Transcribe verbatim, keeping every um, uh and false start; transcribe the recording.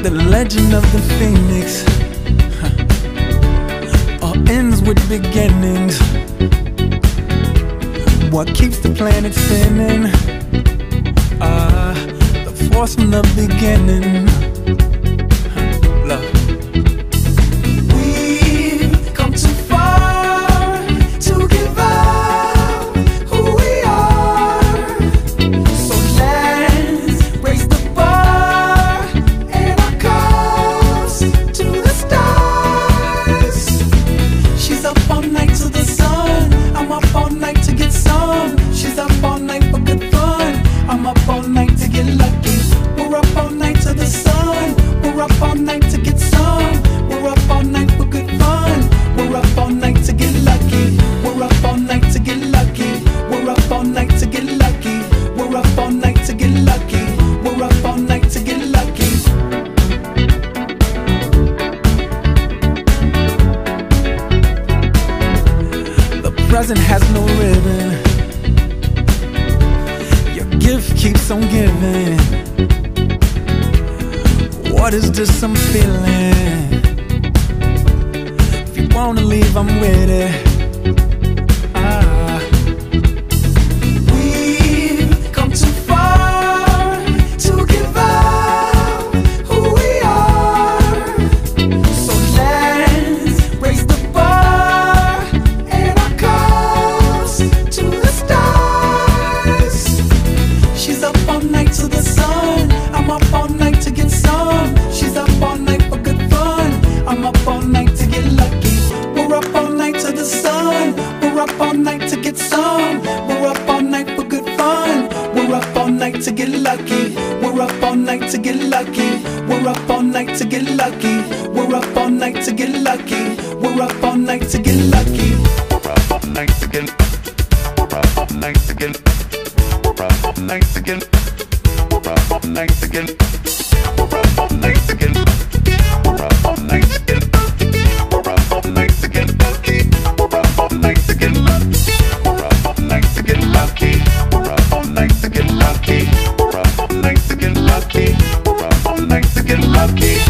The legend of the phoenix, huh, all ends with beginnings. What keeps the planet spinning? Ah, uh, the force from the beginning. Huh, love. Present has no ribbon. Your gift keeps on giving. What is this I'm feeling? If you wanna leave, I'm with it. To get lucky, we're up all night to get lucky. We're up all night to get lucky. We're up all night to get lucky. We're up all night to get lucky. We're up all night to get. We're up all night to get. We're up all night to get. We're up all night to get. We're up all night to get. We're up all night to get. We're up all night to get lucky. We're up all night to get lucky. We're up all night to get lucky. We're up all night to get lucky. We're up all night to get lucky. We're up all night to get lucky.